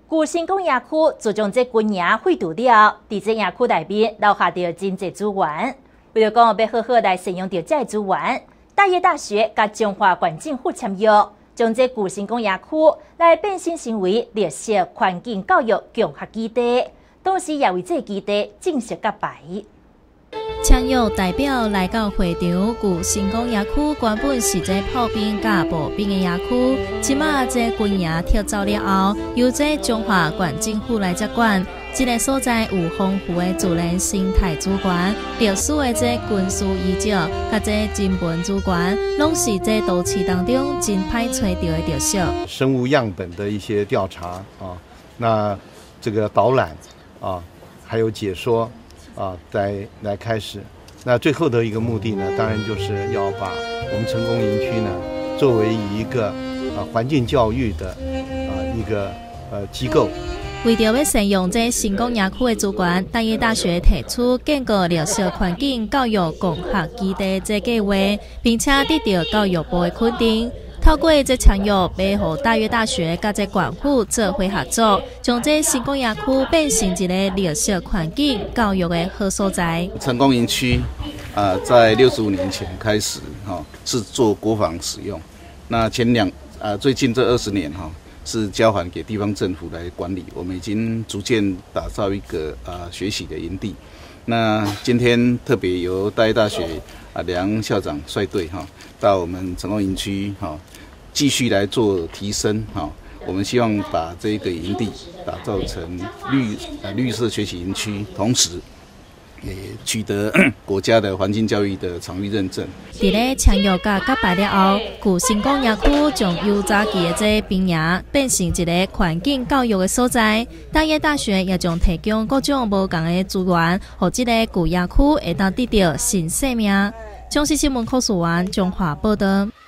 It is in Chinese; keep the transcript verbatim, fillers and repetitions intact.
古新公园区自从这几年废除了，伫这园区内面留下着真侪资源。为了讲要好好来善用着这资源，大业大学甲中华环境府签约，将这古新公园区来变身成为绿色环境教育综合基地，同时也为这基地正式揭牌。 签约代表来到会场，古新公园区原本是这炮兵甲步兵的园区，即马这军营跳走了后，由这中华环境府来接管。这个所在有丰富的自然生态资源、历史的这军事遗迹，甲这人文资源，拢是这都市当中真歹找到的特色。 生物样本的一些调查啊，那这个导览啊，还有解说。啊，来来开始，那最后的一个目的呢，当然就是要把我们成功营区呢，作为一个啊环境教育的啊一个呃机构。 为着要善用这新公园区的资源，大业大学提出建构绿色环境教育综合基地这计划，并且得到教育部的肯定。透过这签约，要和大业大学甲这县府做伙合作，将这新公园区变成一个绿色环境教育的好所在。 成功营区啊、呃，在六十五年前开始哈、哦，是做国防使用。那前两啊、呃，最近这二十年哈、哦，是交还给地方政府来管理。我们已经逐渐打造一个啊、呃、学习的营地。那今天特别由大业大学啊梁校长率队哈、哦，到我们成功营区哈。哦继续来做提升，哈，我们希望把这个营地打造成绿呃绿色学习营区，同时也取得国家的环境教育的场域认证。 伫咧签约甲揭牌了后，古新公园区将由早期的这兵营变成一个环境教育的所在。大业大学也将提供各种无同的资源，让这个古园区会当得到新生命。中视新闻柯素元综合报道。